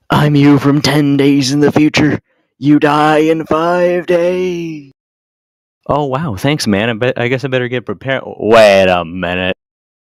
I'm you from 10 days in the future. You die in 5 days. Oh wow, thanks man. I guess I better get prepared. Wait a minute.